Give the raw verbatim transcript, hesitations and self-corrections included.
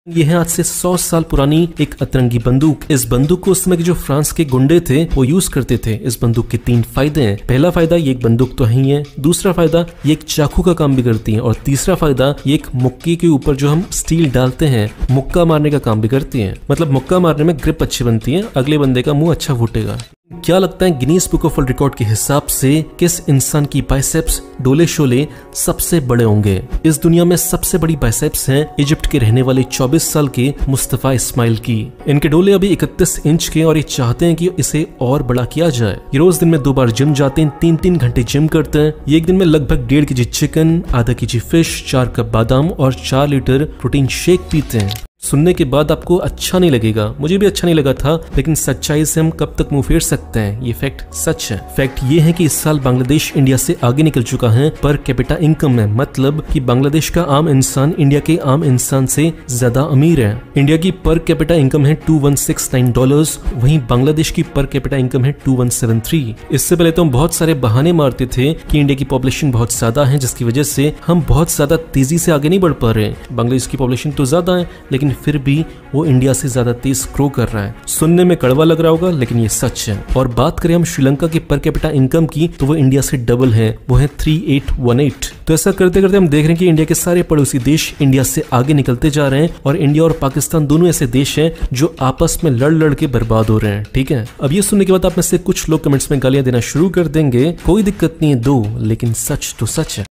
ये है आज से सौ साल पुरानी एक अतरंगी बंदूक। इस बंदूक को उस समय के जो फ्रांस के गुंडे थे वो यूज करते थे। इस बंदूक के तीन फायदे हैं। पहला फायदा, ये एक बंदूक तो है ही है। दूसरा फायदा, ये एक चाकू का काम भी करती है। और तीसरा फायदा, ये एक मुक्के के ऊपर जो हम स्टील डालते हैं मुक्का मारने का काम भी करती है। मतलब मुक्का मारने में ग्रिप अच्छी बनती है, अगले बंदे का मुंह अच्छा फूटेगा। क्या लगता है Guinness Book of World Record के हिसाब से किस इंसान की बाइसेप्स डोले शोले सबसे बड़े होंगे? इस दुनिया में सबसे बड़ी बाइसेप्स हैं इजिप्ट के रहने वाले चौबीस साल के मुस्तफा इस्माइल की। इनके डोले अभी इकतीस इंच के और ये चाहते हैं कि इसे और बड़ा किया जाए। ये रोज दिन में दो बार जिम जाते हैं, तीन तीन घंटे जिम करते हैं। ये एक दिन में लगभग डेढ़ के जी चिकन, आधा के जी फिश, चार कप बादाम और चार लीटर प्रोटीन शेक पीते हैं। सुनने के बाद आपको अच्छा नहीं लगेगा, मुझे भी अच्छा नहीं लगा था, लेकिन सच्चाई से हम कब तक मुंह फेर सकते हैं? ये फैक्ट सच है। फैक्ट ये है कि इस साल बांग्लादेश इंडिया से आगे निकल चुका है पर कैपिटा इनकम में। मतलब कि बांग्लादेश का आम इंसान इंडिया के आम इंसान से ज्यादा अमीर है। इंडिया की पर कैपिटा इनकम है two one six nine dollars, वहीं बांग्लादेश की पर कैपिटा इनकम है टू वन सेवन थ्री। इससे पहले तो हम बहुत सारे बहाने मारते थे कि इंडिया की पॉपुलेशन बहुत ज्यादा है जिसकी वजह से हम बहुत ज्यादा तेजी से आगे नहीं बढ़ पा रहे। बांग्लादेश की पॉपुलेशन तो ज्यादा है लेकिन फिर भी वो इंडिया से ज्यादा तेज ग्रो कर रहा है। सुनने में कड़वा लग रहा होगा लेकिन ये सच है। और बात करें हम श्रीलंका की पर कैपिटा इनकम की तो वो इंडिया से डबल है, वो है थ्री एट वन एट। तो ऐसा करते करते हम देख रहे हैं कि इंडिया के सारे पड़ोसी देश इंडिया से आगे निकलते जा रहे हैं और इंडिया और पाकिस्तान दोनों ऐसे देश हैं जो आपस में लड़ लड़ के बर्बाद हो रहे हैं। ठीक है, अब ये सुनने के बाद आप में से कुछ लोग कमेंट्स में गालियां देना शुरू कर देंगे। कोई दिक्कत नहीं है दो, लेकिन सच तो सच है।